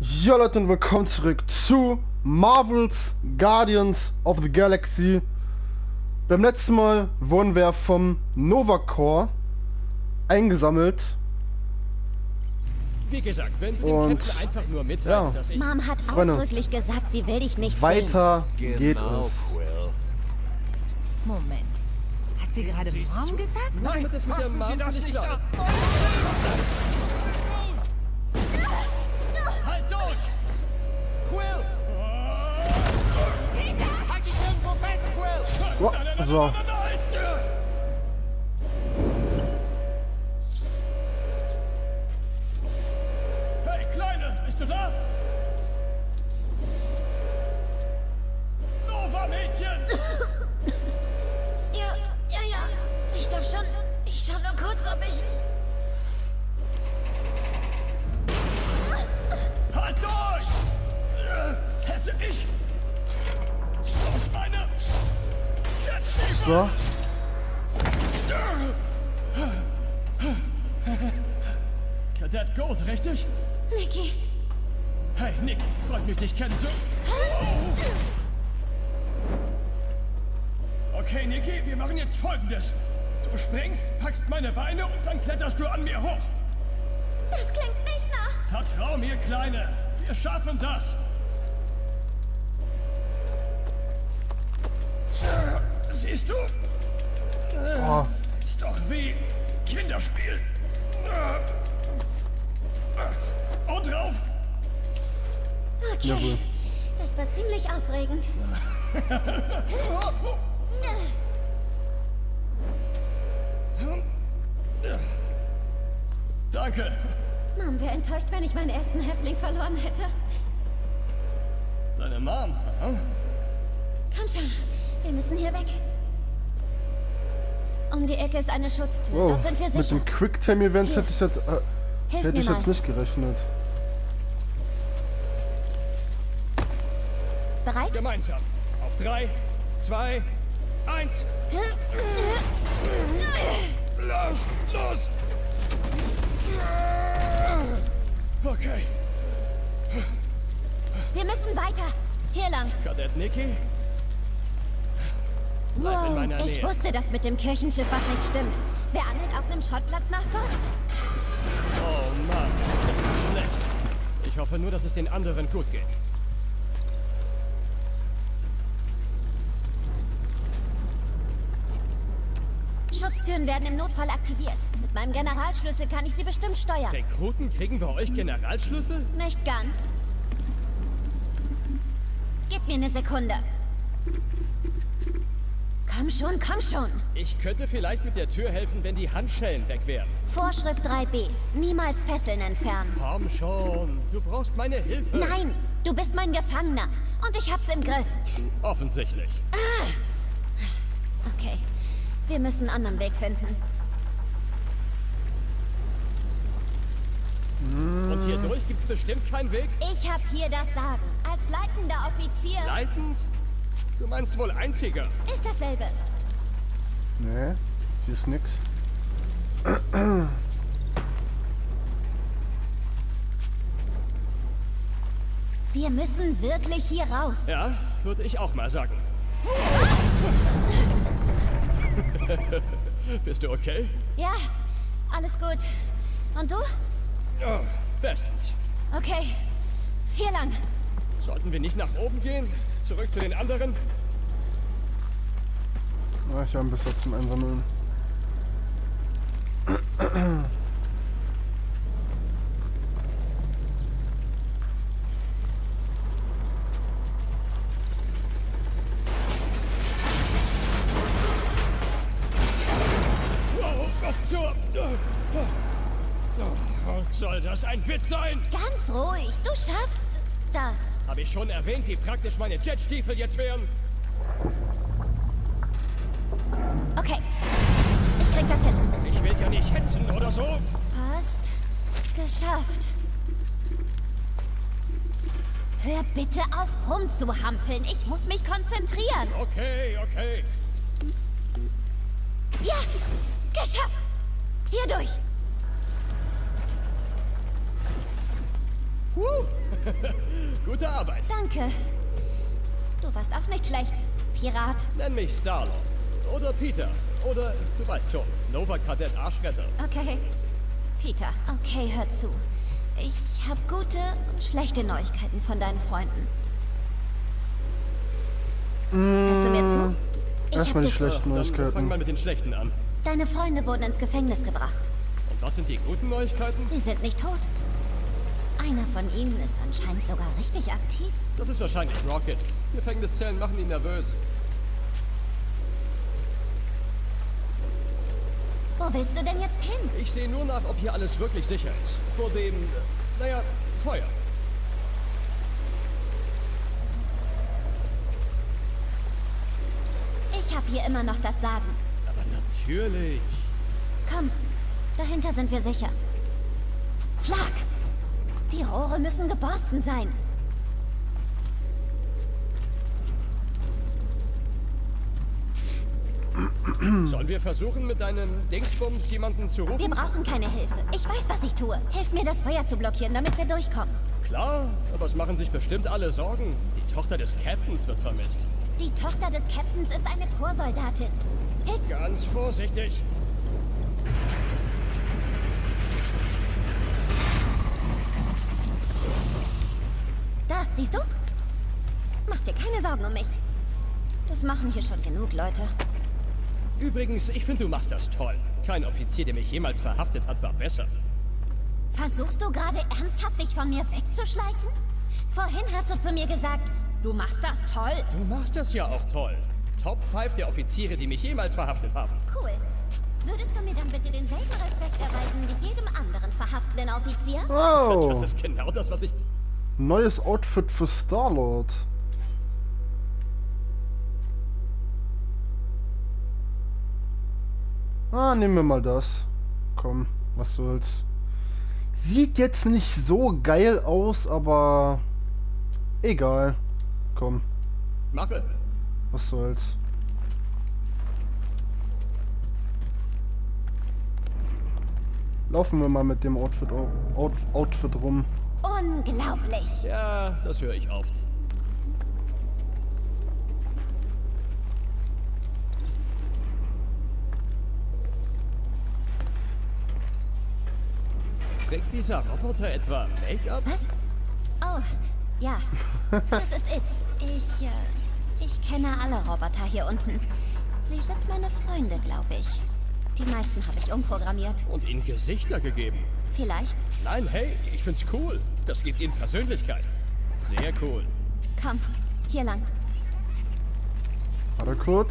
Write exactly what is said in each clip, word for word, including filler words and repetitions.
Ja Leute und willkommen zurück zu Marvel's Guardians of the Galaxy. Beim letzten Mal wurden wir vom Nova Corps eingesammelt. Wie gesagt, wenn du und, dem Captain einfach nur mitteilst, ja. dass ich... Mom hat Freunde, ausdrücklich gesagt, sie will dich nicht weiter Genau, geht es. Quill. Moment. Hat sie gerade Mom gesagt? Nein, das mit der Mom Sie das nicht nicht klar. Halt durch! Quill! Peter! Halt dich irgendwo fest, Quill! Oh, so. Hey, Kleine, bist du da? Nova, Mädchen! Ja, ja, ja. Ich glaube schon. Ich schau nur kurz, ob ich... Halt durch! Hätte ich... Aus meiner... Jetstiefel... So. Kadett Gold, richtig? Nikki. Hey, Nick, freut mich, dich kennen zu... Okay, Niki, wir machen jetzt Folgendes. Du springst, packst meine Beine und dann kletterst du an mir hoch. Das klingt nicht nach... Vertrau mir, Kleine. Wir schaffen das. Siehst du? Oh. Ist doch wie Kinderspiel. Und drauf. Okay. Jawohl. Das war ziemlich aufregend. Danke. Mom wäre enttäuscht, wenn ich meinen ersten Häftling verloren hätte. Deine Mom, aha. Komm schon. Wir müssen hier weg. Um die Ecke ist eine Schutztür. Wow. Dort sind wir Mit sicher. dem Quicktime-Event Hier. hätte ich jetzt, äh, Hilf hätte mir ich mal. jetzt nicht gerechnet. Bereit? Gemeinsam. Auf drei, zwei, eins. Los, los. Okay. Wir müssen weiter. Hier lang. Kadett Niki? Bleib in Wow, meiner ich Nähe. wusste, dass mit dem Kirchenschiff was nicht stimmt. Wer angelt auf einem Schrottplatz nach Gott? Oh Mann, das ist schlecht. Ich hoffe nur, dass es den anderen gut geht. Schutztüren werden im Notfall aktiviert. Mit meinem Generalschlüssel kann ich sie bestimmt steuern. Rekruten kriegen bei euch Generalschlüssel? Nicht ganz. Gib mir eine Sekunde. Komm schon, komm schon. Ich könnte vielleicht mit der Tür helfen, wenn die Handschellen weg wären. Vorschrift drei b. Niemals Fesseln entfernen. Komm schon, du brauchst meine Hilfe. Nein, du bist mein Gefangener. Und ich hab's im Griff. Offensichtlich. Okay, wir müssen einen anderen Weg finden. Und hier durch gibt's bestimmt keinen Weg? Ich hab hier das Sagen. Als leitender Offizier Leitend? Du meinst wohl einziger. ist dasselbe. Nee, hier ist nix. Wir müssen wirklich hier raus. Ja, würde ich auch mal sagen. Bist du okay? Ja, alles gut. Und du? Ja, bestens. Okay, hier lang. Sollten wir nicht nach oben gehen? Zurück zu den anderen? Ja, ich habe ein bisschen zum Einsammeln. Oh, was zur... Soll das ein Witz sein? Ganz ruhig, du schaffst das. Habe ich schon erwähnt, wie praktisch meine Jetstiefel jetzt wären? Okay, ich krieg das hin. Ich will ja nicht hetzen oder so. Fast geschafft. Hör bitte auf rumzuhampeln. Ich muss mich konzentrieren. Okay, okay. Ja, geschafft. Hier durch. Woo. Gute Arbeit. Danke. Du warst auch nicht schlecht, Pirat. Nenn mich Star-Lord. Oder Peter. Oder, du weißt schon, Nova-Kadett Arschretter. Okay. Peter. Okay, hör zu. Ich habe gute und schlechte Neuigkeiten von deinen Freunden. Hörst du mir zu? Ich Erstmal hab die ge- schlechten Dann fang Neuigkeiten. mal mit den schlechten an. Deine Freunde wurden ins Gefängnis gebracht. Und was sind die guten Neuigkeiten? Sie sind nicht tot. Einer von ihnen ist anscheinend sogar richtig aktiv. Das ist wahrscheinlich Rocket. Gefängniszellen machen ihn nervös. Wo willst du denn jetzt hin? Ich sehe nur nach, ob hier alles wirklich sicher ist. Vor dem, äh, naja, Feuer. Ich habe hier immer noch das Sagen. Aber natürlich. Komm, dahinter sind wir sicher. Flag! Die Rohre müssen geborsten sein. Sollen wir versuchen, mit deinem Dingsbums jemanden zu Wir rufen? brauchen keine Hilfe. Ich weiß, was ich tue. Hilf mir, das Feuer zu blockieren, damit wir durchkommen. Klar, aber es machen sich bestimmt alle Sorgen. Die Tochter des Captains wird vermisst. Die Tochter des Captains ist eine Chorsoldatin. Hilf Ganz vorsichtig. Da, siehst du? Mach dir keine Sorgen um mich. Das machen hier schon genug Leute. Übrigens, ich finde, du machst das toll. Kein Offizier, der mich jemals verhaftet hat, war besser. Versuchst du gerade ernsthaft, dich von mir wegzuschleichen? Vorhin hast du zu mir gesagt, du machst das toll. Du machst das ja auch toll. Top fünf der Offiziere, die mich jemals verhaftet haben. Cool. Würdest du mir dann bitte denselben Respekt erweisen wie jedem anderen verhaftenden Offizier? Oh, Das ist genau das, was ich... neues Outfit für Star-Lord. Ah, nehmen wir mal das. Komm, was soll's. Sieht jetzt nicht so geil aus, aber egal. Komm, mache. was soll's. Laufen wir mal mit dem Outfit, Out, Outfit rum. Unglaublich. Ja, das höre ich oft. Trägt dieser Roboter etwa Make-up? Was? Oh, ja. Das ist Itz. Ich, äh, ich kenne alle Roboter hier unten. Sie sind meine Freunde, glaube ich. Die meisten habe ich umprogrammiert. Und ihnen Gesichter gegeben. Vielleicht. Nein, hey, ich find's cool. Das gibt ihnen Persönlichkeit. Sehr cool. Komm, hier lang. Warte kurz.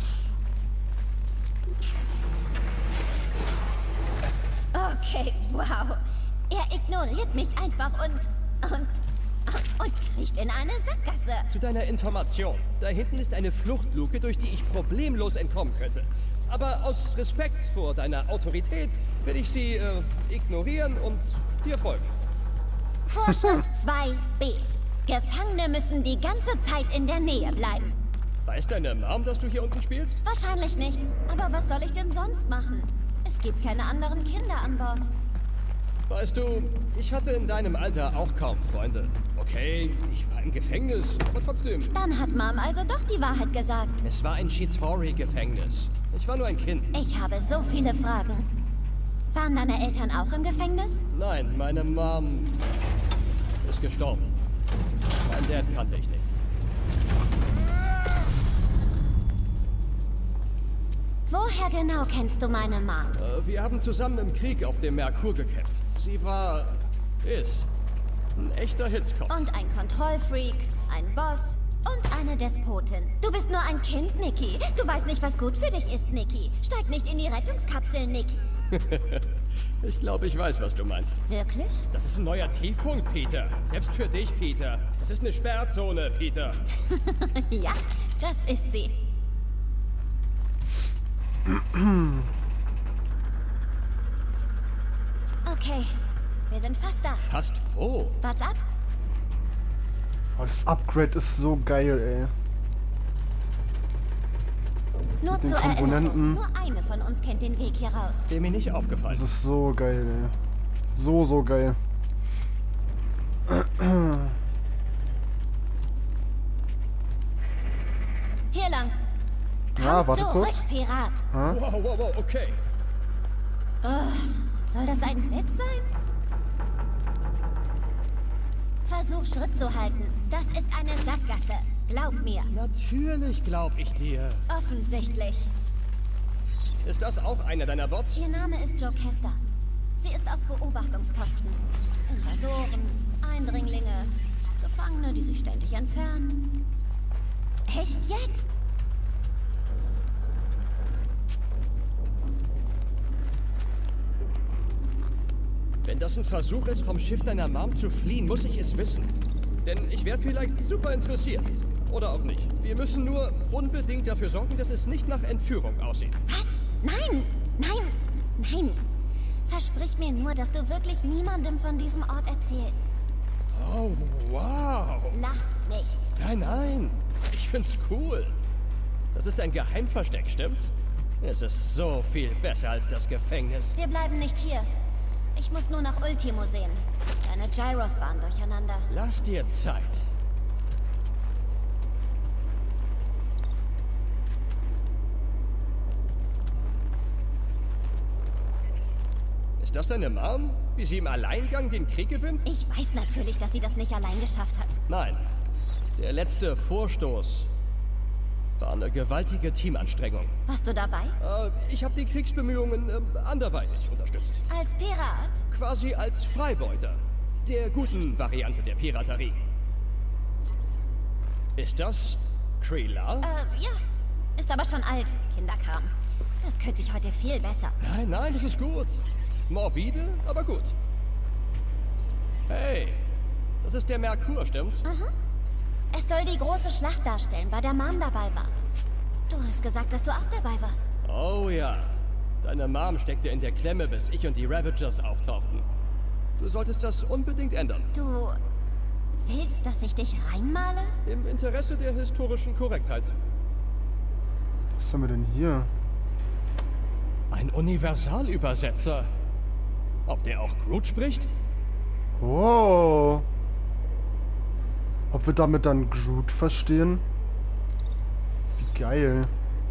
Okay, wow. Er ignoriert mich einfach und, und, und kriecht in eine Sackgasse. Zu deiner Information. Da hinten ist eine Fluchtluke, durch die ich problemlos entkommen könnte. Aber aus Respekt vor deiner Autorität werde ich sie äh, ignorieren und dir folgen. Vorschrift zwei b. Gefangene müssen die ganze Zeit in der Nähe bleiben. Weiß deine Mom, dass du hier unten spielst? Wahrscheinlich nicht. Aber was soll ich denn sonst machen? Es gibt keine anderen Kinder an Bord. Weißt du, ich hatte in deinem Alter auch kaum Freunde. Okay, ich war im Gefängnis, aber trotzdem. Dann hat Mom also doch die Wahrheit gesagt. Es war ein Chitauri-Gefängnis. Ich war nur ein Kind. Ich habe so viele Fragen. Waren deine Eltern auch im Gefängnis? Nein, meine Mom ist gestorben. Mein Dad kannte ich nicht. Woher genau kennst du meine Mom? Äh, wir haben zusammen im Krieg auf dem Merkur gekämpft. Sie war... ist... ein echter Hitzkopf. Und ein Kontrollfreak, ein Boss und eine Despotin. Du bist nur ein Kind, Nikki. Du weißt nicht, was gut für dich ist, Nikki. Steig nicht in die Rettungskapsel, Nikki. Ich glaube, ich weiß, was du meinst. Wirklich? Das ist ein neuer Tiefpunkt, Peter. Selbst für dich, Peter. Das ist eine Sperrzone, Peter. Ja, das ist sie. Okay, wir sind fast da. Fast wo? What's up? Oh, das Upgrade ist so geil, ey. Nur den zur Erinnerung, Komponenten. nur eine von uns kennt den Weg hier raus. Dem mir nicht aufgefallen. Das ist so geil, ey. So, so geil. Ah, warte zurück, kurz. Pirat. Ah. Wow, wow, wow, okay. Oh, soll das ein Witz sein? Versuch Schritt zu halten. Das ist eine Sackgasse. Glaub mir. Natürlich glaub ich dir. Offensichtlich. Ist das auch einer deiner Bots? Ihr Name ist Joe Kester. Sie ist auf Beobachtungsposten. Invasoren, Eindringlinge, Gefangene, die sich ständig entfernen. Echt jetzt? Wenn das ein Versuch ist, vom Schiff deiner Mom zu fliehen, muss ich es wissen. Denn ich wäre vielleicht super interessiert. Oder auch nicht. Wir müssen nur unbedingt dafür sorgen, dass es nicht nach Entführung aussieht. Was? Nein! Nein! Nein! Versprich mir nur, dass du wirklich niemandem von diesem Ort erzählst. Oh, wow. Lach nicht. Nein, nein. Ich find's cool. Das ist ein Geheimversteck, stimmt's? Es ist so viel besser als das Gefängnis. Wir bleiben nicht hier. Ich muss nur nach Ultimo sehen. Deine Gyros waren durcheinander. Lass dir Zeit. Ist das deine Mom? Wie sie im Alleingang den Krieg gewinnt? Ich weiß natürlich, dass sie das nicht allein geschafft hat. Nein. Der letzte Vorstoß war eine gewaltige Teamanstrengung. Warst du dabei? Äh, ich habe die Kriegsbemühungen äh, anderweitig unterstützt. Als Pirat? Quasi als Freibeuter. Der guten Variante der Piraterie. Ist das Kreela? Äh, ja. Ist aber schon alt. Kinderkram. Das könnte ich heute viel besser. Nein, nein, das ist gut. Morbide, aber gut. Hey, das ist der Merkur, stimmt's? Mhm. Es soll die große Schlacht darstellen, bei der Mom dabei war. Du hast gesagt, dass du auch dabei warst. Oh ja. Deine Mom steckte in der Klemme, bis ich und die Ravagers auftauchten. Du solltest das unbedingt ändern. Du willst, dass ich dich reinmale? Im Interesse der historischen Korrektheit. Was haben wir denn hier? Ein Universalübersetzer. Ob der auch Groot spricht? Oh. Ob wir damit dann Groot verstehen? Wie geil.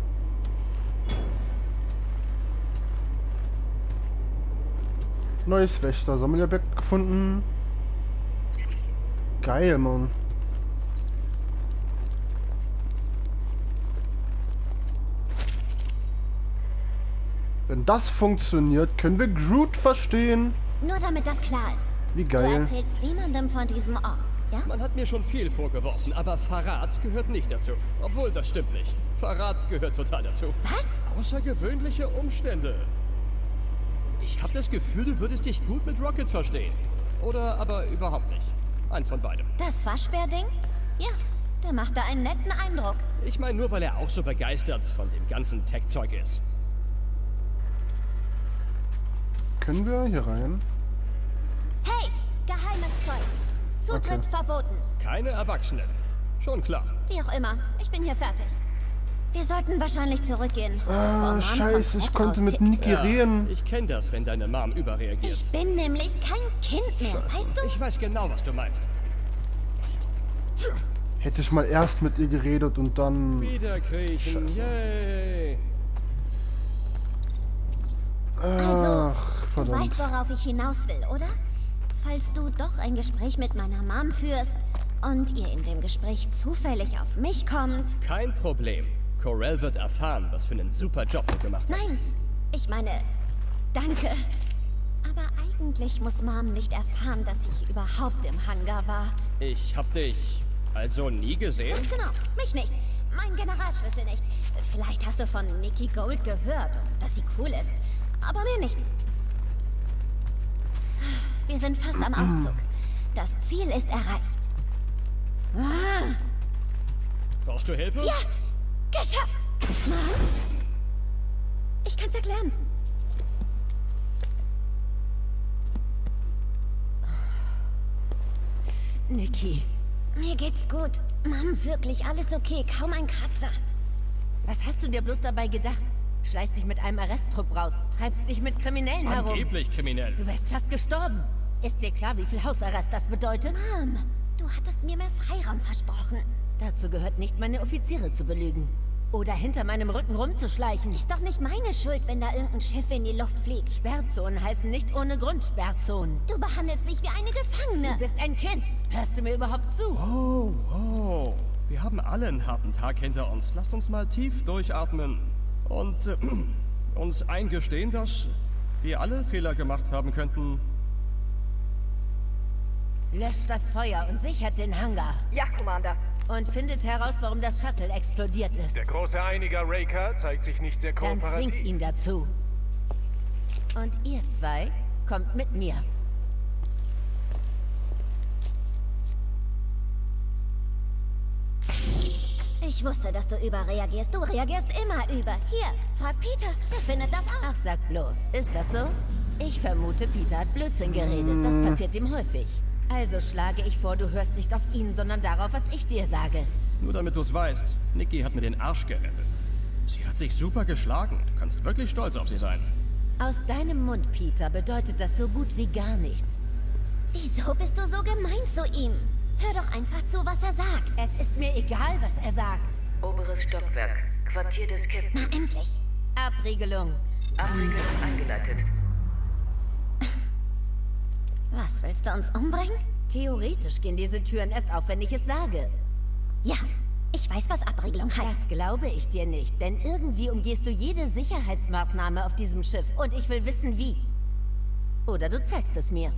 Neues Wächter-Sammelobjekt gefunden. Geil, Mann. Wenn das funktioniert, können wir Groot verstehen. Nur damit das klar ist. Wie Du geil. erzählst niemandem von diesem Ort, ja? Man hat mir schon viel vorgeworfen, aber Verrat gehört nicht dazu. Obwohl, das stimmt nicht. Verrat gehört total dazu. Was? Außergewöhnliche Umstände. Ich habe das Gefühl, du würdest dich gut mit Rocket verstehen. Oder aber überhaupt nicht. Eins von beidem. Das Waschbär-Ding? Ja, der macht da einen netten Eindruck. Ich meine nur, weil er auch so begeistert von dem ganzen Tech-Zeug ist. Können wir hier rein? Hey, geheimes Zeug. Zutritt Okay. verboten. Keine Erwachsenen. Schon klar. Wie auch immer, ich bin hier fertig. Wir sollten wahrscheinlich zurückgehen. Ah, Mom scheiße, ich komplett konnte mit austippt. Niki reden. ich kenne das, wenn deine Mom überreagiert. Ich bin nämlich kein Kind mehr, weißt du? Ich weiß genau, was du meinst. Hätte ich mal erst mit ihr geredet und dann... Wieder kriechen. Scheiße. Yay. Also, Ach, du verdammt. weißt, worauf ich hinaus will, oder? Falls du doch ein Gespräch mit meiner Mom führst und ihr in dem Gespräch zufällig auf mich kommt... Kein Problem. Corell wird erfahren, was für einen super Job du gemacht hast. Nein, ich meine, danke. Aber eigentlich muss Mom nicht erfahren, dass ich überhaupt im Hangar war. Ich hab dich also nie gesehen? Genau, mich nicht. Mein Generalschlüssel nicht. Vielleicht hast du von Nikki Gold gehört und dass sie cool ist. Aber mir nicht. Wir sind fast am Aufzug. Das Ziel ist erreicht. Ah, Brauchst du Hilfe? ja, geschafft. Mom? Ich kann's erklären. Nikki, Mir geht's gut. Mom, wirklich alles okay. Kaum ein Kratzer. was hast du dir bloß dabei gedacht? Schleißt dich mit einem Arresttrupp raus, treibst dich mit Kriminellen herum. Angeblich kriminell. Du wärst fast gestorben. Ist dir klar, wie viel Hausarrest das bedeutet? Mom, du hattest mir mehr Freiraum versprochen. Dazu gehört nicht, meine Offiziere zu belügen. Oder hinter meinem Rücken rumzuschleichen. Ist doch nicht meine Schuld, wenn da irgendein Schiff in die Luft fliegt. Sperrzonen heißen nicht ohne Grund Sperrzonen. Du behandelst mich wie eine Gefangene. Du bist ein Kind. Hörst du mir überhaupt zu? Oh, oh. Wir haben alle einen harten Tag hinter uns. Lasst uns mal tief durchatmen. Und äh, uns eingestehen, dass wir alle Fehler gemacht haben könnten. Löscht das Feuer und sichert den Hangar. Ja, Commander. Und findet heraus, warum das Shuttle explodiert ist. Der große Einiger Raker zeigt sich nicht sehr Dann kooperativ. zwingt ihn dazu. Und ihr zwei kommt mit mir. Ich wusste, dass du überreagierst. Du reagierst immer über. Hier, frag Peter. Der findet das auch. Ach, sag bloß. Ist das so? Ich vermute, Peter hat Blödsinn geredet. Das passiert ihm häufig. Also schlage ich vor, du hörst nicht auf ihn, sondern darauf, was ich dir sage. Nur damit du es weißt, Nikki hat mir den Arsch gerettet. Sie hat sich super geschlagen. Du kannst wirklich stolz auf sie sein. Aus deinem Mund, Peter, bedeutet das so gut wie gar nichts. Wieso bist du so gemein zu ihm? Hör doch einfach zu, was er sagt. Es ist mir egal, was er sagt. Oberes Stockwerk. Quartier des Na, Captains. endlich. Abriegelung. Abriegelung eingeleitet. Was, willst du uns umbringen? Theoretisch gehen diese Türen erst auf, wenn ich es sage. Ja, ich weiß, was Abriegelung heißt. Das glaube ich dir nicht, denn irgendwie umgehst du jede Sicherheitsmaßnahme auf diesem Schiff und ich will wissen, wie. Oder du zeigst es mir.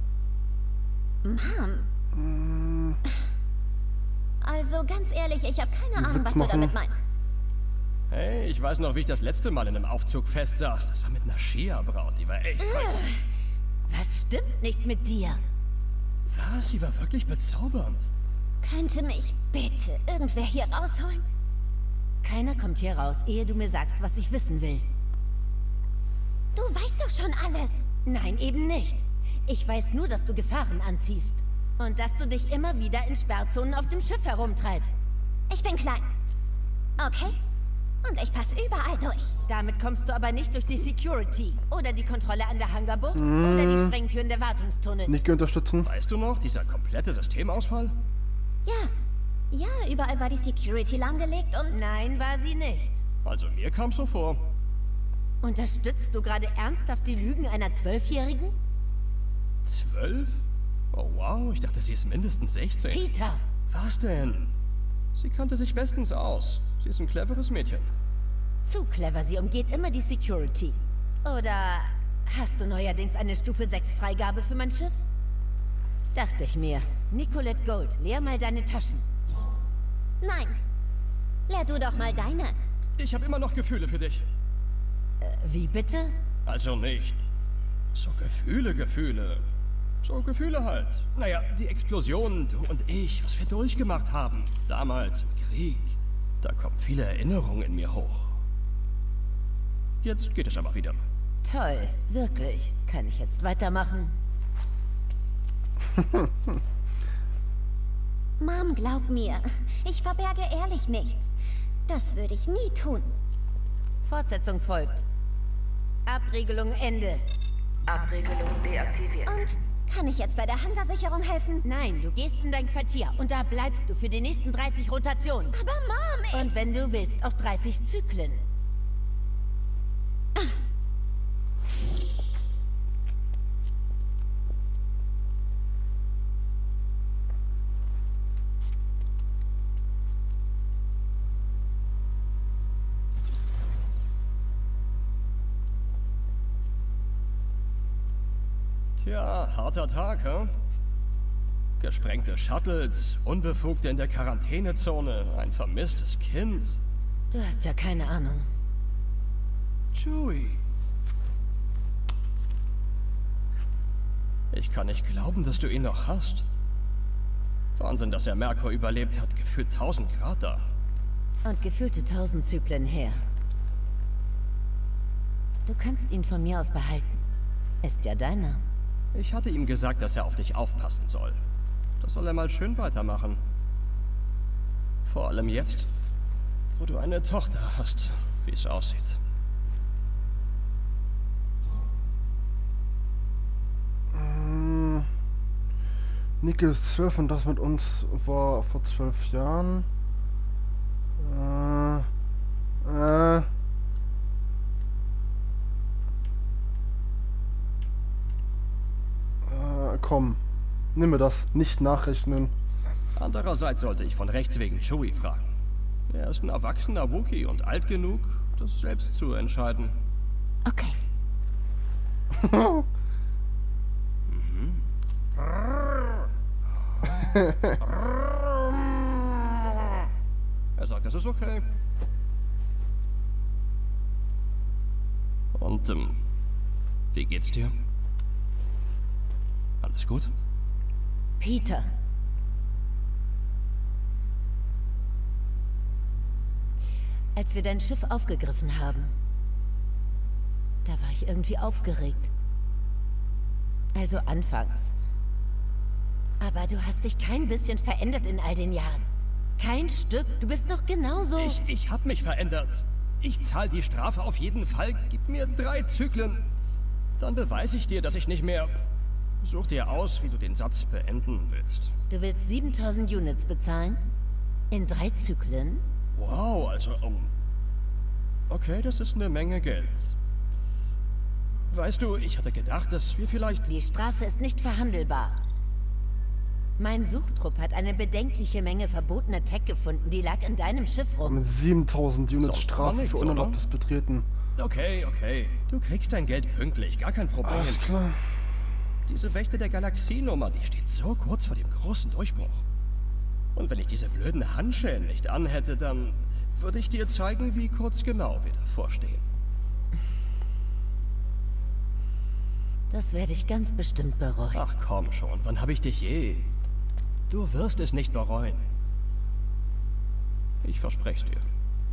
Mom. Also, ganz ehrlich, ich habe keine Ahnung, was du machen. damit meinst. Hey, ich weiß noch, wie ich das letzte Mal in einem Aufzug festsaß. Das war mit einer Shia-Braut, die war echt heiß. Was stimmt nicht mit dir? Was? Sie war wirklich bezaubernd. Könnte mich bitte irgendwer hier rausholen? Keiner kommt hier raus, ehe du mir sagst, was ich wissen will. Du weißt doch schon alles. Nein, eben nicht. Ich weiß nur, dass du Gefahren anziehst. Und dass du dich immer wieder in Sperrzonen auf dem Schiff herumtreibst. Ich bin klein. Okay? Und ich passe überall durch. Damit kommst du aber nicht durch die Security. Oder die Kontrolle an der Hangarbucht. Oder die Sprengtüren der Wartungstunnel. Nicht unterstützen. Weißt du noch, dieser komplette Systemausfall? Ja. Ja, überall war die Security lahmgelegt und... Nein, war sie nicht. Also mir kam's so vor. Unterstützt du gerade ernsthaft die Lügen einer Zwölfjährigen? Zwölf? Oh wow, ich dachte, sie ist mindestens sechzehn. Peter! Was denn? Sie kannte sich bestens aus. Sie ist ein cleveres Mädchen. Zu clever, sie umgeht immer die Security. Oder hast du neuerdings eine Stufe sechs Freigabe für mein Schiff? Dachte ich mir. Nicolette Gold, leer mal deine Taschen. Nein. Leer du doch mal deine. Ich habe immer noch Gefühle für dich. Äh, wie bitte? Also nicht. So Gefühle, Gefühle. So Gefühle halt. Naja, die Explosion, du und ich, was wir durchgemacht haben. Damals im Krieg. Da kommen viele Erinnerungen in mir hoch. Jetzt geht es aber wieder. Toll, wirklich. Kann ich jetzt weitermachen? Mom, glaub mir. Ich verberge ehrlich nichts. Das würde ich nie tun. Fortsetzung folgt. Abriegelung Ende. Abriegelung deaktiviert. Und? Kann ich jetzt bei der Hangarsicherung helfen? Nein, du gehst in dein Quartier und da bleibst du für die nächsten dreißig Rotationen. Aber Mom, ich... Und wenn du willst, auch dreißig Zyklen. Tja, harter Tag, hä? Gesprengte Shuttles, Unbefugte in der Quarantänezone, ein vermisstes Kind. Du hast ja keine Ahnung. Chewie. Ich kann nicht glauben, dass du ihn noch hast. Wahnsinn, dass er Merkur überlebt hat. Gefühlt tausend Grad da. Und gefühlte tausend Zyklen her. Du kannst ihn von mir aus behalten. Ist ja deiner. Ich hatte ihm gesagt, dass er auf dich aufpassen soll. Das soll er mal schön weitermachen. Vor allem jetzt, wo du eine Tochter hast, wie es aussieht. Hm. Nicky ist zwölf und das mit uns war vor zwölf Jahren. Äh, komm. Nimm mir das. Nicht nachrechnen. Andererseits sollte ich von Rechts wegen Chewie fragen. Er ist ein erwachsener Wookie und alt genug, das selbst zu entscheiden. Okay. mhm. Er sagt, das ist okay. Und, ähm, wie geht's dir? Alles gut? Peter. Als wir dein Schiff aufgegriffen haben, da war ich irgendwie aufgeregt. Also anfangs. Aber du hast dich kein bisschen verändert in all den Jahren. Kein Stück. Du bist noch genauso... Ich, ich hab mich verändert. Ich zahl die Strafe auf jeden Fall. Gib mir drei Zyklen. Dann beweise ich dir, dass ich nicht mehr... Such dir aus, wie du den Satz beenden willst. Du willst siebentausend Units bezahlen? In drei Zyklen? Wow, also... Um okay, das ist eine Menge Geld. Weißt du, ich hatte gedacht, dass wir vielleicht... Die Strafe ist nicht verhandelbar. Mein Suchtrupp hat eine bedenkliche Menge verbotener Tech gefunden, die lag in deinem Schiff rum. Mit siebentausend Units Sonst Strafe nichts, für unerlaubtes Betreten. Okay, okay. Du kriegst dein Geld pünktlich, gar kein Problem. Alles klar. Diese Wächter der Galaxie-Nummer, die steht so kurz vor dem großen Durchbruch. Und wenn ich diese blöden Handschellen nicht anhätte, dann würde ich dir zeigen, wie kurz genau wir davor stehen. Das werde ich ganz bestimmt bereuen. Ach komm schon, wann habe ich dich je? Du wirst es nicht bereuen. Ich verspreche dir.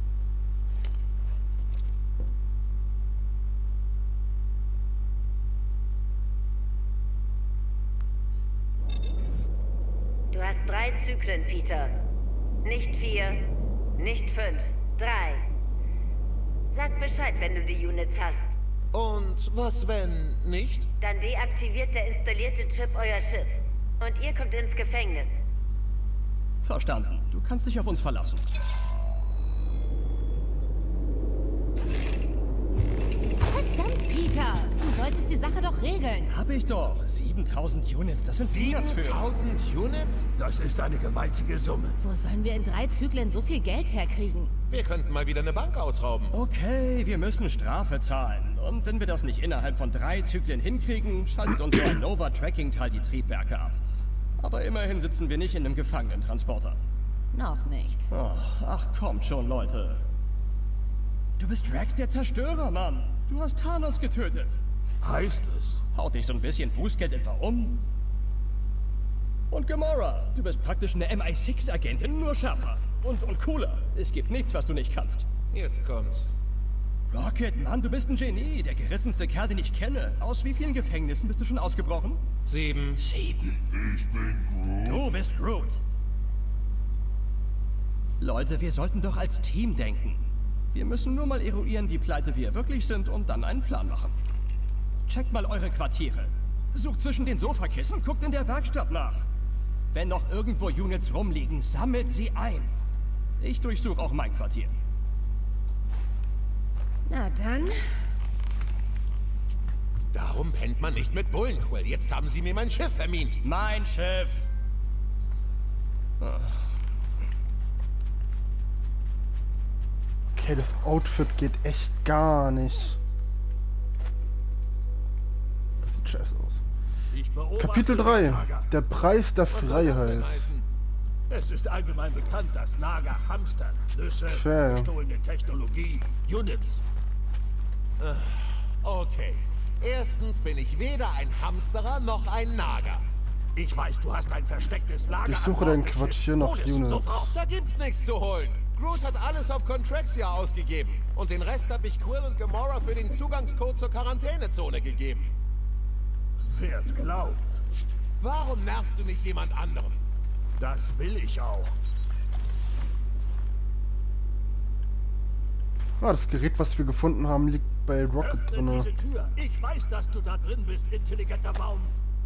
Du hast drei Zyklen, Peter. Nicht vier, nicht fünf, drei. Sag Bescheid, wenn du die Units hast. Und was, wenn nicht? Dann deaktiviert der installierte Chip euer Schiff. Und ihr kommt ins Gefängnis. Verstanden. Du kannst dich auf uns verlassen. Verdammt, Peter! Du wolltest die Sache doch regeln. Hab ich doch. siebentausend Units, das sind Peanuts für... siebentausend Units? Das ist eine gewaltige Summe. Wo sollen wir in drei Zyklen so viel Geld herkriegen? Wir könnten mal wieder eine Bank ausrauben. Okay, wir müssen Strafe zahlen. Und wenn wir das nicht innerhalb von drei Zyklen hinkriegen, schaltet uns so ein Nova-Tracking-Teil die Triebwerke ab. Aber immerhin sitzen wir nicht in einem Gefangenentransporter. Noch nicht. Oh, ach, kommt schon, Leute. Du bist Drax der Zerstörer, Mann. Du hast Thanos getötet. Heißt es? Haut dich so ein bisschen Bußgeld etwa um? Und Gamora, du bist praktisch eine M I sechs Agentin, nur schärfer. Und, und cooler. Es gibt nichts, was du nicht kannst. Jetzt kommt's. Rocket, Mann, du bist ein Genie. Der gerissenste Kerl, den ich kenne. Aus wie vielen Gefängnissen bist du schon ausgebrochen? Sieben. Sieben. Ich bin Groot. Du bist Groot. Leute, wir sollten doch als Team denken. Wir müssen nur mal eruieren, wie pleite wir wirklich sind und dann einen Plan machen. Checkt mal eure Quartiere. Sucht zwischen den Sofakissen, guckt in der Werkstatt nach. Wenn noch irgendwo Units rumliegen, sammelt sie ein. Ich durchsuche auch mein Quartier. Na dann. Darum pennt man nicht mit Bullenquill. Jetzt haben sie mir mein Schiff vermint. Mein Schiff. Okay, das Outfit geht echt gar nicht. Das sieht scheiße aus. Ich beobachte Kapitel das drei. Naga. Der Preis der Was soll das denn Freiheit. heißen? Es ist allgemein bekannt, dass Naga hamstern. Nüsse, Fair. gestohlene Technologie, Units. Okay. Erstens bin ich weder ein Hamsterer noch ein Nager. Ich weiß, du hast ein verstecktes Lager. Durchsuche an dein Bord des Quartier Schiffs. nach Hol es Units. sofort. Da gibt's nichts zu holen. Groot hat alles auf Contraxia ausgegeben. Und den Rest habe ich Quill und Gamora für den Zugangscode zur Quarantänezone gegeben. Wer's glaubt. Warum nervst du nicht jemand anderem? Das will ich auch. Ah, das Gerät, was wir gefunden haben, liegt bei Rocket Öffne drin. diese Tür. Ich weiß, dass du da drin bist, intelligenter Baum.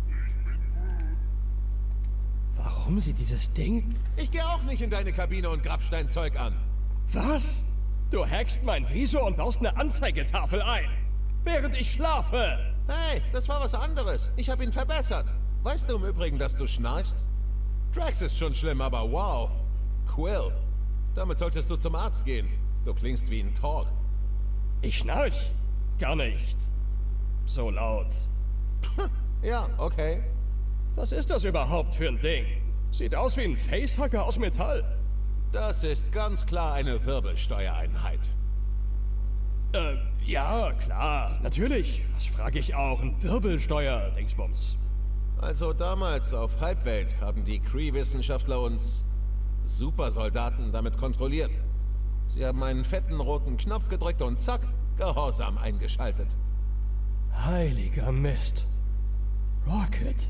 Warum sie dieses Ding? Ich gehe auch nicht in deine Kabine und Grabsteinzeug an. Was? Du hackst mein Visor und baust eine Anzeigetafel ein, während ich schlafe. Hey, das war was anderes. Ich habe ihn verbessert. weißt du im Übrigen, dass du schnarchst? Drax ist schon schlimm, aber wow. Quill, damit solltest du zum Arzt gehen. Du klingst wie ein Talk. Ich schnarch? Gar nicht. So laut. Ja, okay. Was ist das überhaupt für ein Ding? Sieht aus wie ein Facehacker aus Metall. Das ist ganz klar eine Wirbelsteuereinheit. Äh, ja, klar, natürlich. Was frage ich auch? Ein Wirbelsteuer-Dingsbums. Also damals auf Halbwelt haben die Kree-Wissenschaftler uns Supersoldaten damit kontrolliert. Sie haben einen fetten roten Knopf gedrückt und zack, Gehorsam eingeschaltet. Heiliger Mist. Rocket.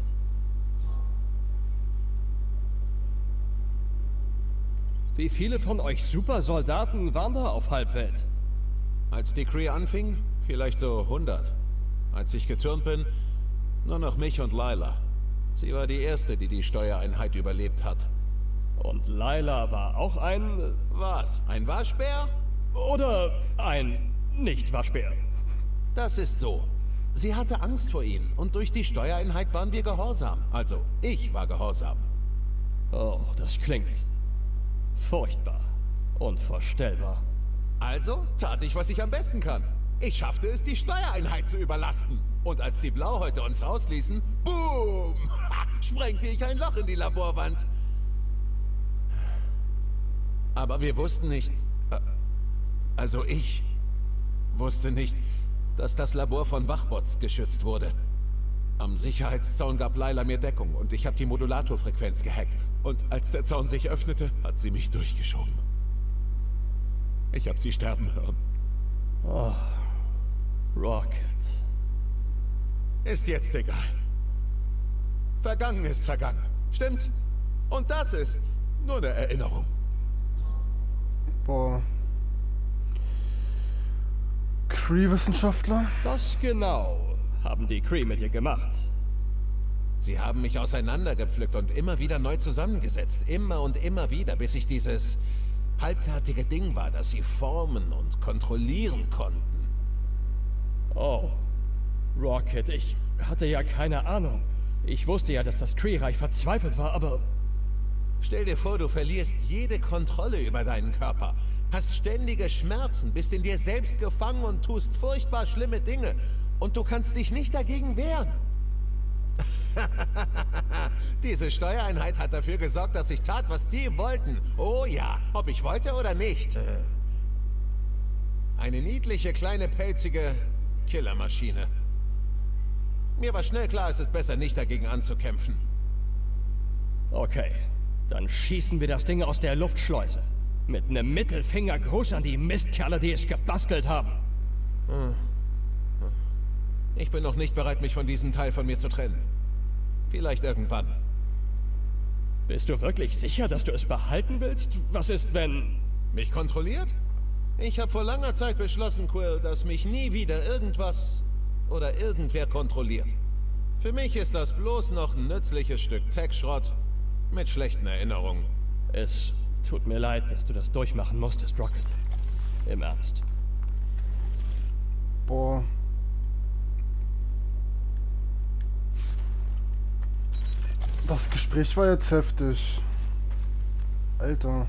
Wie viele von euch Supersoldaten waren da auf Halbwelt? Als die Kree anfing, vielleicht so hundert. Als ich getürnt bin, nur noch mich und Layla. Sie war die erste, die die Steuereinheit überlebt hat. Und Layla war auch ein... Was? Ein Waschbär? Oder ein Nicht-Waschbär? Das ist so. Sie hatte Angst vor ihnen und durch die Steuereinheit waren wir gehorsam. Also, ich war gehorsam. Oh, das klingt furchtbar. Unvorstellbar. Also tat ich, was ich am besten kann. Ich schaffte es, die Steuereinheit zu überlasten. Und als die Blauhäute uns rausließen, boom, sprengte ich ein Loch in die Laborwand. Aber wir wussten nicht, also ich wusste nicht, dass das Labor von Wachbots geschützt wurde. Am Sicherheitszaun gab Layla mir Deckung und ich habe die Modulatorfrequenz gehackt. Und als der Zaun sich öffnete, hat sie mich durchgeschoben. Ich habe sie sterben hören. Oh, Rocket. Ist jetzt egal. Vergangen ist vergangen. Stimmt's? Und das ist nur eine Erinnerung. Boah. Kree-Wissenschaftler? Was genau haben die Kree mit dir gemacht? Sie haben mich auseinandergepflückt und immer wieder neu zusammengesetzt. Immer und immer wieder, bis ich dieses halbfertige Ding war, das sie formen und kontrollieren konnten. Oh, Rocket, ich hatte ja keine Ahnung. Ich wusste ja, dass das Kree-Reich verzweifelt war, aber... Stell dir vor, du verlierst jede Kontrolle über deinen Körper, hast ständige Schmerzen, bist in dir selbst gefangen und tust furchtbar schlimme Dinge. Und du kannst dich nicht dagegen wehren. Diese Steuereinheit hat dafür gesorgt, dass ich tat, was die wollten. Oh ja, ob ich wollte oder nicht. Eine niedliche, kleine, pelzige Killermaschine. Mir war schnell klar, es ist besser, nicht dagegen anzukämpfen. Okay, dann schießen wir das Ding aus der Luftschleuse. Mit einem Mittelfinger groß an die Mistkerle, die es gebastelt haben. Ich bin noch nicht bereit, mich von diesem Teil von mir zu trennen. Vielleicht irgendwann. Bist du wirklich sicher, dass du es behalten willst? Was ist, wenn... Mich kontrolliert? Ich habe vor langer Zeit beschlossen, Quill, dass mich nie wieder irgendwas oder irgendwer kontrolliert. Für mich ist das bloß noch ein nützliches Stück Tech-Schrott mit schlechten Erinnerungen. Es tut mir leid, dass du das durchmachen musstest, Rocket. Im Ernst. Boah. Das Gespräch war jetzt heftig. Alter.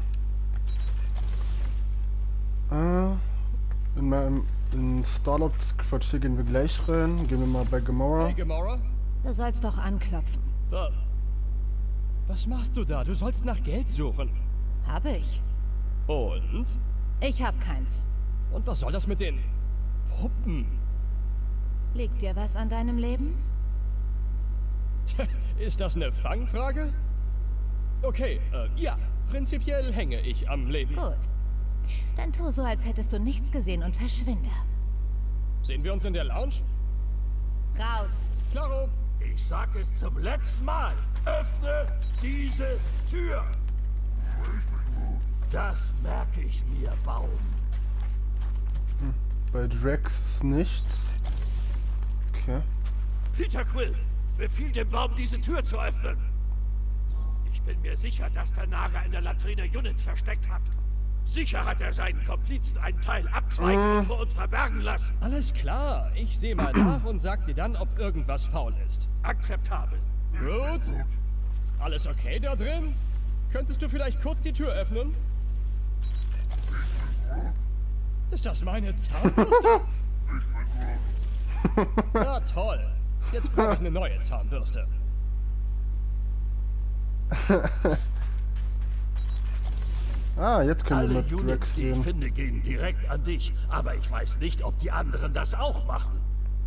Äh, in meinem in Starlords Quartier gehen wir gleich rein. Gehen wir mal bei Gamora. Hey, Gamora? Du sollst doch anklopfen. Was? Was machst du da? Du sollst nach Geld suchen. Habe ich. Und? Ich hab keins. Und was soll das mit den Puppen? Liegt dir was an deinem Leben? Ist das eine Fangfrage? Okay, äh, ja. Prinzipiell hänge ich am Leben. Gut. Dann tu so, als hättest du nichts gesehen und verschwinde. Sehen wir uns in der Lounge? Raus. Klaro. Ich sag es zum letzten Mal. Öffne diese Tür. Das merke ich mir, Baum. Hm, bei Drax ist nichts. Okay. Peter Quill, befiehl dem Baum, diese Tür zu öffnen. Ich bin mir sicher, dass der Nager in der Latrine Units versteckt hat. Sicher hat er seinen Komplizen einen Teil abzweigen äh. und vor uns verbergen lassen. Alles klar. Ich sehe mal nach und sag dir dann, ob irgendwas faul ist. Akzeptabel. Gut. Alles okay da drin? Könntest du vielleicht kurz die Tür öffnen? Ist das meine Zahnbürste? Na toll. Jetzt brauche ich eine neue Zahnbürste. Ah, jetzt können wir Alle mit Drax Units, die ich reden. finde, gehen direkt an dich. Aber ich weiß nicht, ob die anderen das auch machen.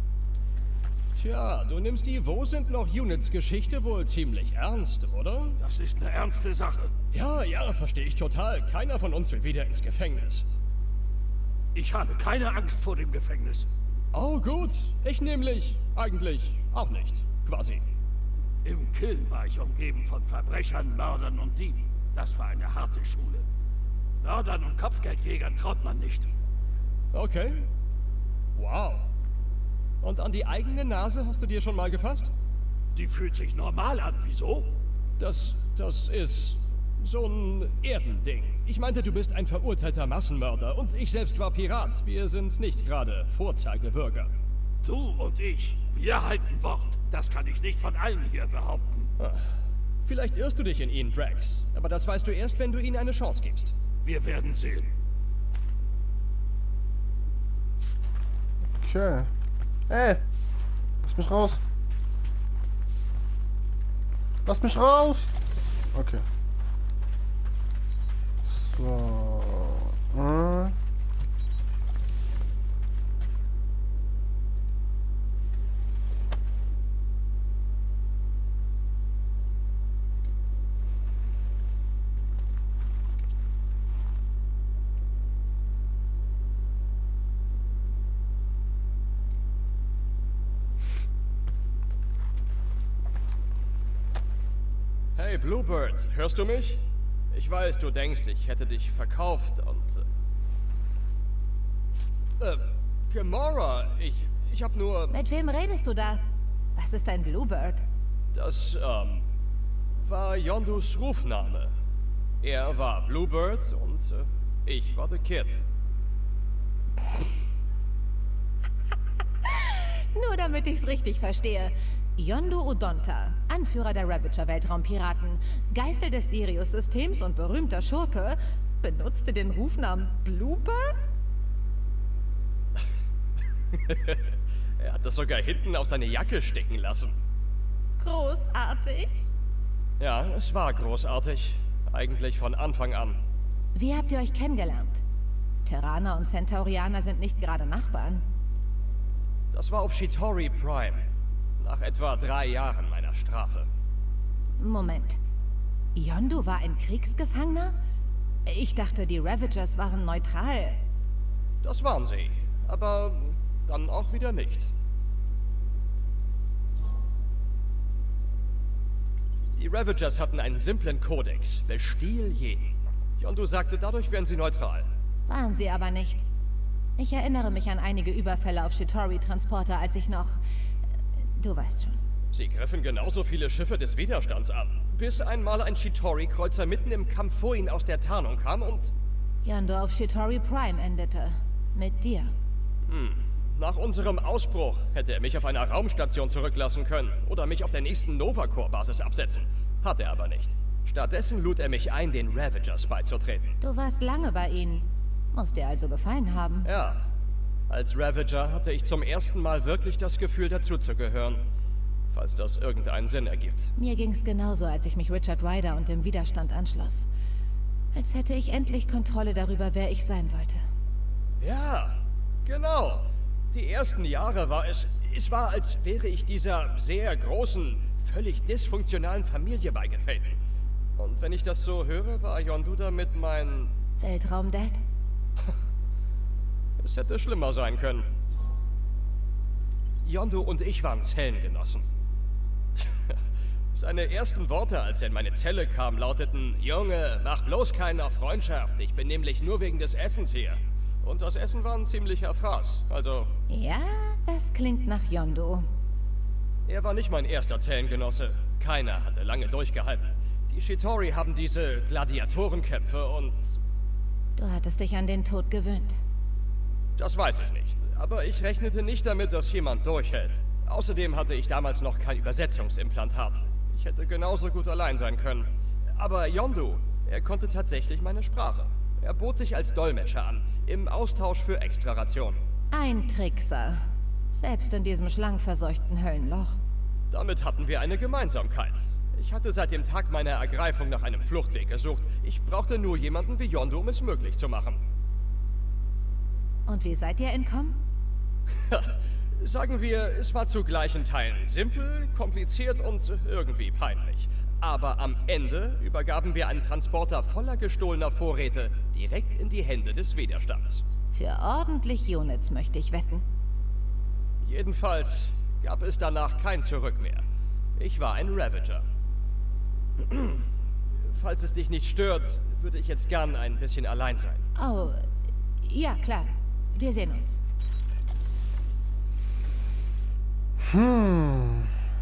Tja, du nimmst die Wo sind noch Units-Geschichte wohl ziemlich ernst, oder? Das ist eine ernste Sache. Ja, ja, verstehe ich total. Keiner von uns will wieder ins Gefängnis. Ich habe keine Angst vor dem Gefängnis. Oh gut, ich nämlich eigentlich auch nicht, quasi. Im Kiln war ich umgeben von Verbrechern, Mördern und Dieben. Das war eine harte Schule. Mördern und Kopfgeldjägern traut man nicht. Okay. Wow. Und an die eigene Nase hast du dir schon mal gefasst? Die fühlt sich normal an. Wieso? Das, das ist so ein Erdending. Ich meinte, du bist ein verurteilter Massenmörder und ich selbst war Pirat. Wir sind nicht gerade Vorzeigebürger. Du und ich, wir halten Wort. Das kann ich nicht von allen hier behaupten. Ach, vielleicht irrst du dich in ihn, Drax. Aber das weißt du erst, wenn du ihnen eine Chance gibst. Wir werden sehen. Okay. Ey! Lass mich raus! Lass mich raus! Okay. So. Äh. Hey Bluebird, hörst du mich? Ich weiß, du denkst, ich hätte dich verkauft und... Äh, äh Gamora, ich, ich hab nur... Mit wem redest du da? Was ist ein Bluebird? Das, ähm, war Yondus Rufname. Er war Bluebird und äh, ich war The Kid. Nur damit ich's richtig verstehe. Yondu Udonta, Anführer der Ravager-Weltraumpiraten, Geißel des Sirius-Systems und berühmter Schurke, benutzte den Rufnamen Bluebird? Er hat das sogar hinten auf seine Jacke stecken lassen. Großartig. Ja, es war großartig. Eigentlich von Anfang an. Wie habt ihr euch kennengelernt? Terraner und Centaurianer sind nicht gerade Nachbarn. Das war auf Chitauri Prime. Nach etwa drei Jahren meiner Strafe. Moment. Yondu war ein Kriegsgefangener? Ich dachte, die Ravagers waren neutral. Das waren sie. Aber dann auch wieder nicht. Die Ravagers hatten einen simplen Kodex. Bestiehl jeden. Yondu sagte, dadurch wären sie neutral. Waren sie aber nicht. Ich erinnere mich an einige Überfälle auf Chitauri-Transporter, als ich noch... Du weißt schon. Sie griffen genauso viele Schiffe des Widerstands an, bis einmal ein Chitauri-Kreuzer mitten im Kampf vor ihnen aus der Tarnung kam und... Yondu auf Chitauri Prime endete. Mit dir. Hm. Nach unserem Ausbruch hätte er mich auf einer Raumstation zurücklassen können oder mich auf der nächsten Nova-Corps-Basis absetzen. Hat er aber nicht. Stattdessen lud er mich ein, den Ravagers beizutreten. Du warst lange bei ihnen. Muss dir also gefallen haben. Ja. Als Ravager hatte ich zum ersten Mal wirklich das Gefühl, dazuzugehören. Falls das irgendeinen Sinn ergibt. Mir ging's genauso, als ich mich Richard Ryder und dem Widerstand anschloss. Als hätte ich endlich Kontrolle darüber, wer ich sein wollte. Ja, genau. Die ersten Jahre war es... Es war, als wäre ich dieser sehr großen, völlig dysfunktionalen Familie beigetreten. Und wenn ich das so höre, war Yondu damit mein... Weltraum-Dad? Es hätte schlimmer sein können. Yondu und ich waren Zellengenossen. Seine ersten Worte, als er in meine Zelle kam, lauteten: Junge, mach bloß keinen auf Freundschaft. Ich bin nämlich nur wegen des Essens hier. Und das Essen war ein ziemlicher Fraß. Also... Ja, das klingt nach Yondu. Er war nicht mein erster Zellengenosse. Keiner hatte lange durchgehalten. Die Chitauri haben diese Gladiatorenkämpfe und... Du hattest dich an den Tod gewöhnt. Das weiß ich nicht. Aber ich rechnete nicht damit, dass jemand durchhält. Außerdem hatte ich damals noch kein Übersetzungsimplantat. hätte genauso gut allein sein können. Aber Yondu, er konnte tatsächlich meine Sprache. Er bot sich als Dolmetscher an, im Austausch für Extrarationen. Ein Trickser. Selbst in diesem schlangverseuchten Höllenloch. Damit hatten wir eine Gemeinsamkeit. Ich hatte seit dem Tag meiner Ergreifung nach einem Fluchtweg gesucht. Ich brauchte nur jemanden wie Yondu, um es möglich zu machen. Und wie seid ihr entkommen? Sagen wir, es war zu gleichen Teilen simpel, kompliziert und irgendwie peinlich. Aber am Ende übergaben wir einen Transporter voller gestohlener Vorräte direkt in die Hände des Widerstands. Für ordentlich Units möchte ich wetten. Jedenfalls gab es danach kein Zurück mehr. Ich war ein Ravager. Falls es dich nicht stört, würde ich jetzt gern ein bisschen allein sein. Oh, ja klar. Wir sehen uns. Hm.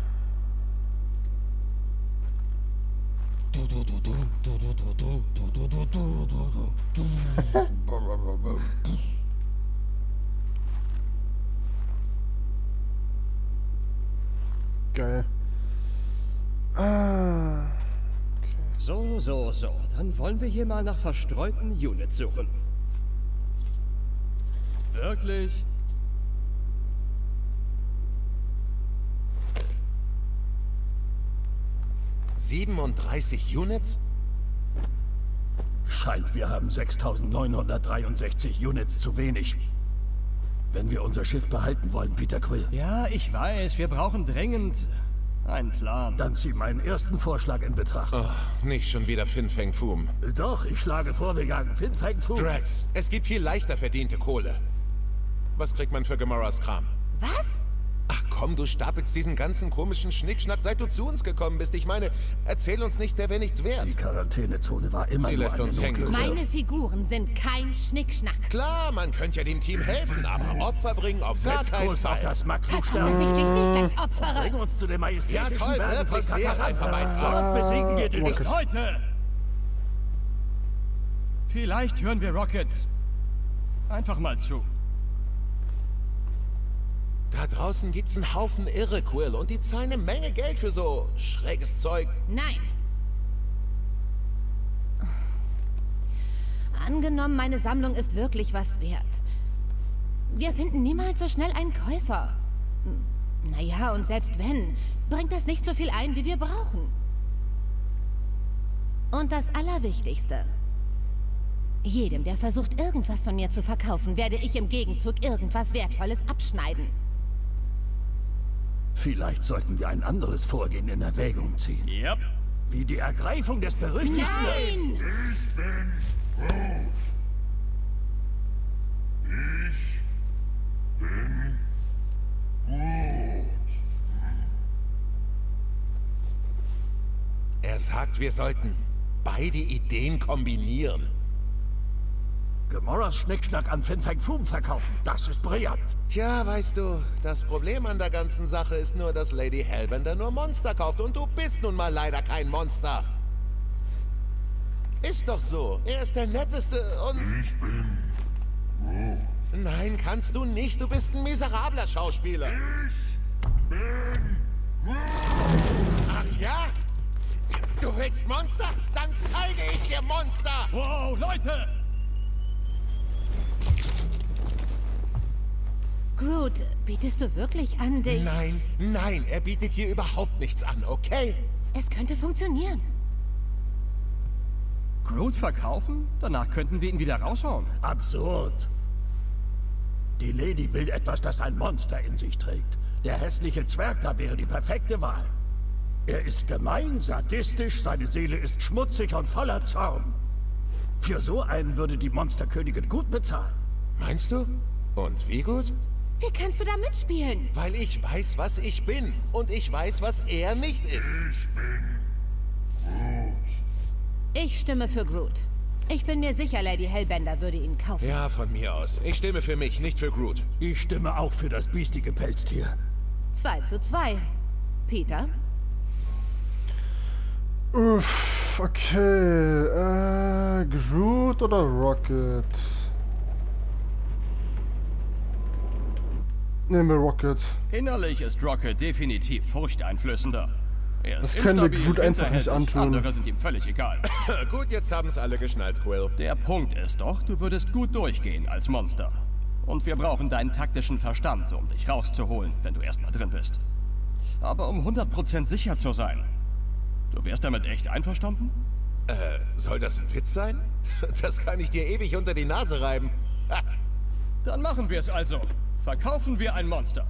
Geil. Ah. Okay. So, so, so. Dann wollen wir hier mal nach verstreuten Units suchen. Wirklich? siebenunddreißig Units? Scheint, wir haben sechstausendneunhundertdreiundsechzig Units zu wenig. Wenn wir unser Schiff behalten wollen, Peter Quill. Ja, ich weiß. Wir brauchen dringend einen Plan. Dann zieh meinen ersten Vorschlag in Betracht. Oh, nicht schon wieder Fin Fang Foom. Doch, ich schlage vor, wir jagen Fin Fang Foom. Drax, es gibt viel leichter verdiente Kohle. Was kriegt man für Gamoras Kram? Was? Ach komm, du stapelst diesen ganzen komischen Schnickschnack, seit du zu uns gekommen bist. Ich meine, erzähl uns nicht, der wäre nichts wert. Die Quarantänezone war immer Sie nur lässt eine uns hängen. Notlösung. Meine Figuren sind kein Schnickschnack. Klar, man könnte ja dem Team helfen, aber Opfer bringen auf gar Setz keinen Kurs auf Fall. das Pass Magnuster. auf, dass ich dich nicht gleich opfere. Bring uns zu den Ja majestätischen toll, Bergen von wirklich sehr reifer Kakaranta. Beitrag. Dort besiegen wir den... Rocket. Leute! Vielleicht hören wir Rockets einfach mal zu. Da draußen gibt's einen Haufen Irre, Quill, und die zahlen eine Menge Geld für so schräges Zeug. Nein. Angenommen, meine Sammlung ist wirklich was wert. Wir finden niemals so schnell einen Käufer. Naja, und selbst wenn, bringt das nicht so viel ein, wie wir brauchen. Und das Allerwichtigste. Jedem, der versucht, irgendwas von mir zu verkaufen, werde ich im Gegenzug irgendwas Wertvolles abschneiden. Vielleicht sollten wir ein anderes Vorgehen in Erwägung ziehen. Yep. Wie die Ergreifung des berüchtigten... Nein! Ich bin Groot. Ich bin Groot. Er sagt, wir sollten beide Ideen kombinieren. Gamoras Schnickschnack an Fin Fang Foom verkaufen. Das ist brillant. Tja, weißt du, das Problem an der ganzen Sache ist nur, dass Lady Hellbender nur Monster kauft und du bist nun mal leider kein Monster. Ist doch so. Er ist der Netteste und... Ich bin Groot. Nein, kannst du nicht. Du bist ein miserabler Schauspieler. Ich bin Groot. Ach ja? Du willst Monster? Dann zeige ich dir Monster! Wow, Leute! Groot, bietest du wirklich an, dich... Nein, nein, er bietet hier überhaupt nichts an, okay? Es könnte funktionieren. Groot verkaufen? Danach könnten wir ihn wieder raushauen. Absurd. Die Lady will etwas, das ein Monster in sich trägt. Der hässliche Zwerg da wäre die perfekte Wahl. Er ist gemein, sadistisch, seine Seele ist schmutzig und voller Zorn. Für so einen würde die Monsterkönigin gut bezahlen. Meinst du? Und wie gut? Wie kannst du da mitspielen? Weil ich weiß, was ich bin. Und ich weiß, was er nicht ist. Ich bin Groot. Ich stimme für Groot. Ich bin mir sicher, Lady Hellbender würde ihn kaufen. Ja, von mir aus. Ich stimme für mich, nicht für Groot. Ich stimme auch für das biestige Pelztier. Zwei zu zwei. Peter? Uff, okay. Äh, Groot oder Rocket? Nehmen wir Rocket. Innerlich ist Rocket definitiv furchteinflößender. Er ist Das können wir instabil, Groot einfach nicht hinterhältig, antun. andere sind ihm völlig egal. Gut, jetzt haben es alle geschnallt, Quill. Der Punkt ist doch, du würdest gut durchgehen als Monster. Und wir brauchen deinen taktischen Verstand, um dich rauszuholen, wenn du erstmal drin bist. Aber um hundert Prozent sicher zu sein, du wärst damit echt einverstanden? Äh, soll das ein Witz sein? Das kann ich dir ewig unter die Nase reiben. Ha. Dann machen wir es also. Verkaufen wir ein Monster.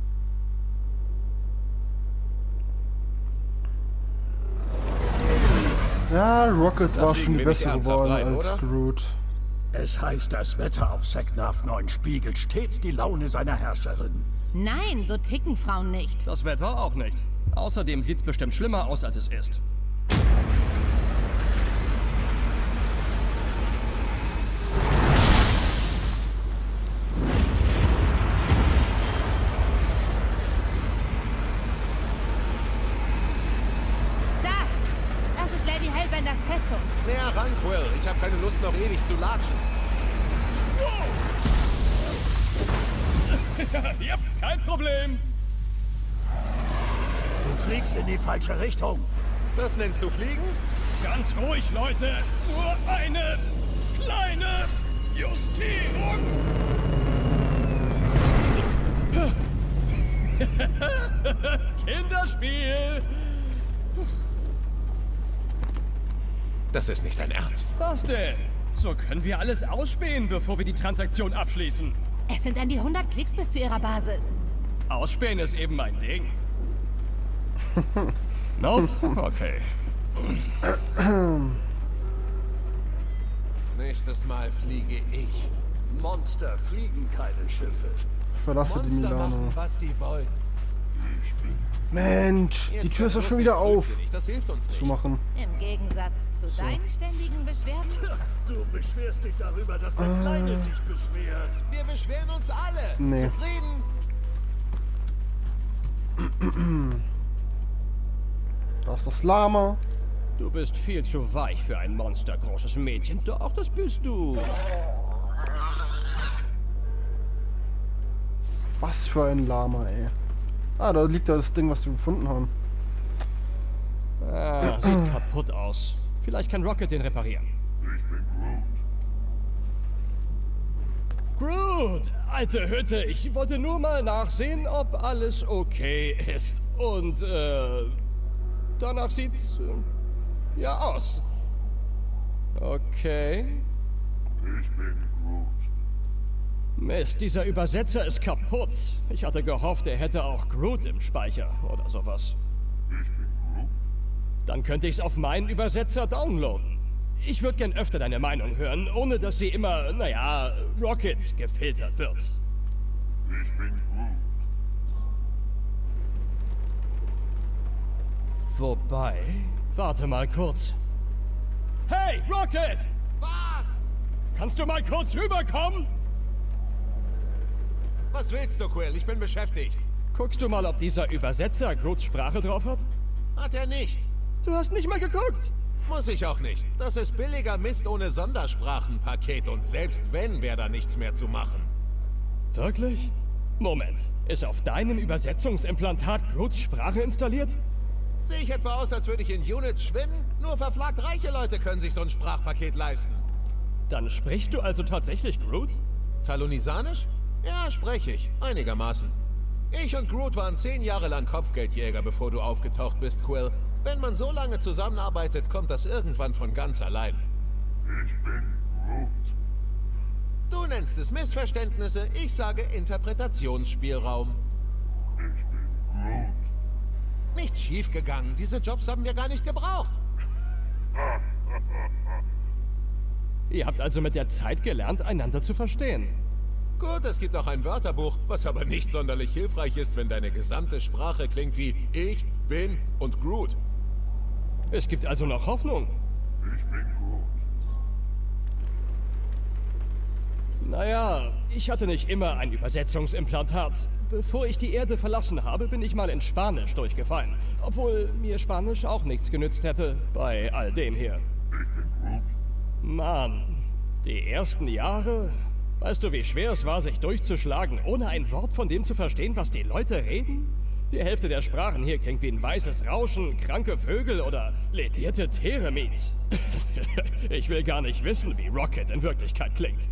Ja, Rocket Da war fliegen schon die wir nicht bessere ernsthaft Wahl rein, als oder? Groot. Es heißt, das Wetter auf Seknarf neun spiegelt stets die Laune seiner Herrscherin. Nein, so ticken Frauen nicht. Das Wetter auch nicht. Außerdem sieht's bestimmt schlimmer aus, als es ist. Da! Das ist Lady Hellbenders Festung. Näher ran, Quill. Ich habe keine Lust, noch ewig zu latschen. Yep, kein Problem. Du fliegst in die falsche Richtung. Das nennst du Fliegen? Ganz ruhig, Leute. Nur eine kleine Justierung. Kinderspiel. Das ist nicht dein Ernst. Was denn? So können wir alles ausspähen, bevor wir die Transaktion abschließen. Es sind an die hundert Klicks bis zu ihrer Basis. Ausspähen ist eben mein Ding. Nope? Okay. Nächstes Mal fliege ich. Monster fliegen keine Schiffe. Verlasse die Monster Milano. machen, was sie wollen. Mensch, die Jetzt Tür ist doch bloß schon nicht wieder auf. blödsinnig, Das hilft uns nicht. Zu machen. Im Gegensatz zu deinen ständigen Beschwerden. Du beschwerst dich darüber, dass der Kleine sich beschwert. Wir beschweren uns alle. Nee. Zufrieden? Da ist das Lama. Du bist viel zu weich für ein monstergroßes Mädchen. Doch, das bist du. Was für ein Lama, ey. Ah, da liegt da das Ding, was wir gefunden haben. Ah, sieht kaputt aus. Vielleicht kann Rocket den reparieren. Ich bin Groot. Groot, alte Hütte, ich wollte nur mal nachsehen, ob alles okay ist. Und, äh, danach sieht's, äh, ja aus. Okay. Ich bin Groot. Mist, dieser Übersetzer ist kaputt. Ich hatte gehofft, er hätte auch Groot im Speicher oder sowas. Ich bin Groot. Dann könnte ich's auf meinen Übersetzer downloaden. Ich würde gern öfter deine Meinung hören, ohne dass sie immer, naja, Rocket gefiltert wird. Ich bin Groot. Wobei, warte mal kurz. Hey, Rocket! Was? Kannst du mal kurz rüberkommen? Was willst du, Quill? Ich bin beschäftigt. Guckst du mal, ob dieser Übersetzer Groots Sprache drauf hat? Hat er nicht. Du hast nicht mal geguckt. Muss ich auch nicht. Das ist billiger Mist ohne Sondersprachenpaket und selbst wenn, wäre da nichts mehr zu machen. Wirklich? Moment, ist auf deinem Übersetzungsimplantat Groots Sprache installiert? Sehe ich etwa aus, als würde ich in Units schwimmen? Nur verflagt reiche Leute können sich so ein Sprachpaket leisten. Dann sprichst du also tatsächlich Groot? Talonisanisch? Ja, spreche ich. Einigermaßen. Ich und Groot waren zehn Jahre lang Kopfgeldjäger, bevor du aufgetaucht bist, Quill. Wenn man so lange zusammenarbeitet, kommt das irgendwann von ganz allein. Ich bin Groot. Du nennst es Missverständnisse, ich sage Interpretationsspielraum. Ich bin Groot. Nichts schiefgegangen, diese Jobs haben wir gar nicht gebraucht. Ihr habt also mit der Zeit gelernt, einander zu verstehen. Gut, es gibt auch ein Wörterbuch, was aber nicht sonderlich hilfreich ist, wenn deine gesamte Sprache klingt wie ich, bin und Groot. Es gibt also noch Hoffnung. Ich bin Groot. Naja, ich hatte nicht immer ein Übersetzungsimplantat. Bevor ich die Erde verlassen habe, bin ich mal in Spanisch durchgefallen. Obwohl mir Spanisch auch nichts genützt hätte bei all dem hier. Ich bin Groot. Mann, die ersten Jahre... Weißt du, wie schwer es war, sich durchzuschlagen, ohne ein Wort von dem zu verstehen, was die Leute reden? Die Hälfte der Sprachen hier klingt wie ein weißes Rauschen, kranke Vögel oder ledierte Teremites. Ich will gar nicht wissen, wie Rocket in Wirklichkeit klingt.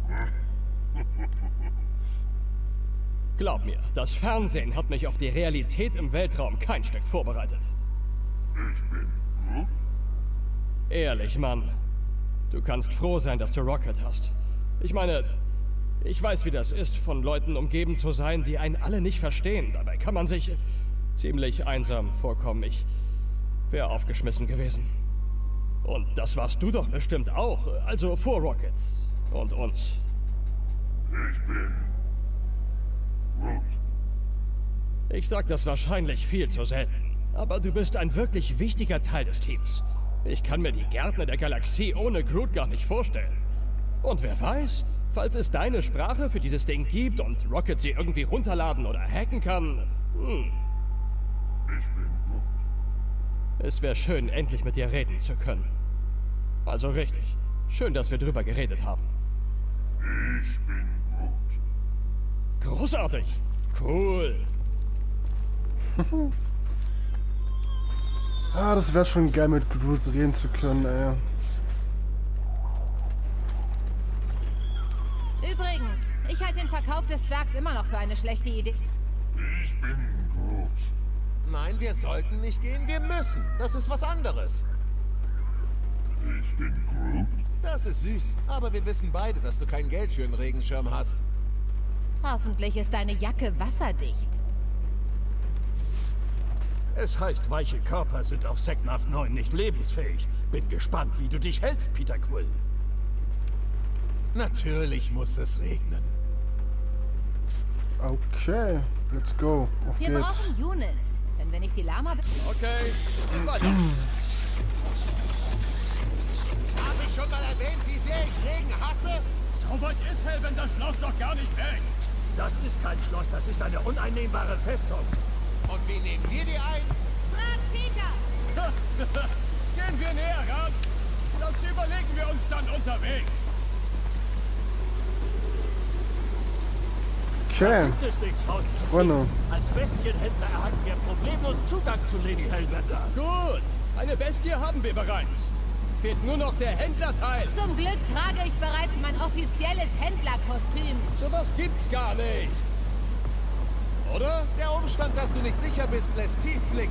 Glaub mir, das Fernsehen hat mich auf die Realität im Weltraum kein Stück vorbereitet. Ich bin Groot. Ehrlich, Mann. Du kannst froh sein, dass du Rocket hast. Ich meine, ich weiß, wie das ist, von Leuten umgeben zu sein, die einen alle nicht verstehen. Dabei kann man sich ziemlich einsam vorkommen. Ich wäre aufgeschmissen gewesen. Und das warst du doch bestimmt auch. Also vor Rocket und uns. Ich bin Groot. Ich sag das wahrscheinlich viel zu selten. Aber du bist ein wirklich wichtiger Teil des Teams. Ich kann mir die Gärtner der Galaxie ohne Groot gar nicht vorstellen. Und wer weiß, falls es deine Sprache für dieses Ding gibt und Rocket sie irgendwie runterladen oder hacken kann, hm. Ich bin Groot. Es wäre schön, endlich mit dir reden zu können. Also richtig. Schön, dass wir drüber geredet haben. Ich bin Groot. Großartig. Cool. Ah, das wäre schon geil, mit Groot reden zu können, ey. Übrigens, ich halte den Verkauf des Zwergs immer noch für eine schlechte Idee. Ich bin Groot. Nein, wir sollten nicht gehen, wir müssen. Das ist was anderes. Ich bin Groot. Das ist süß, aber wir wissen beide, dass du kein Geld für einen Regenschirm hast. Hoffentlich ist deine Jacke wasserdicht. Es heißt, weiche Körper sind auf Seknarf neun nicht lebensfähig. Bin gespannt, wie du dich hältst, Peter Quill. Natürlich muss es regnen. Okay, let's go. Auf Wir geht's. brauchen Units. Wenn wir nicht die Lama... Okay, weiter. Habe ich schon mal erwähnt, wie sehr ich Regen hasse? So weit ist Hellbender Schloss doch gar nicht weg. Das ist kein Schloss, das ist eine uneinnehmbare Festung. Und wie nehmen wir die ein? Frag Peter! Gehen wir näher ran. Das überlegen wir uns dann unterwegs. Okay, Gibt es nichts rauszufinden. Freunde. Als Bestienhändler erhalten wir problemlos Zugang zu Lady Hellbender. Gut, eine Bestie haben wir bereits. Fehlt nur noch der Händlerteil. Zum Glück trage ich bereits mein offizielles Händlerkostüm. Sowas gibt's gar nicht. Oder? Der Umstand, dass du nicht sicher bist, lässt tief blicken.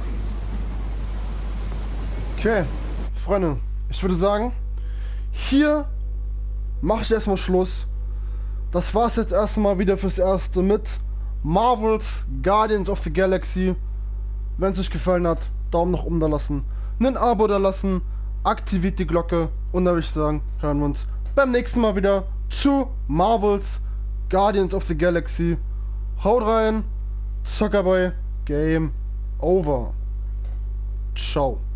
Okay, Freunde, ich würde sagen, hier mache ich erstmal Schluss. Das war's jetzt erstmal wieder fürs Erste mit Marvel's Guardians of the Galaxy. Wenn es euch gefallen hat, Daumen nach oben da lassen, ein Abo da lassen, aktiviert die Glocke und dann würde ich sagen, hören wir uns beim nächsten Mal wieder zu Marvel's Guardians of the Galaxy. Haut rein, Zuckerboy, Game over. Ciao.